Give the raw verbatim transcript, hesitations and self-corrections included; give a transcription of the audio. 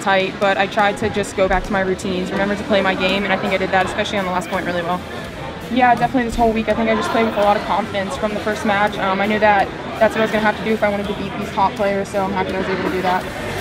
tight, but I tried to just go back to my routines, remember to play my game, and I think I did that, especially on the last point, really well. Yeah, definitely this whole week. I think I just played with a lot of confidence from the first match. Um, I knew that that's what I was going to have to do if I wanted to beat these top players, so I'm happy I was able to do that.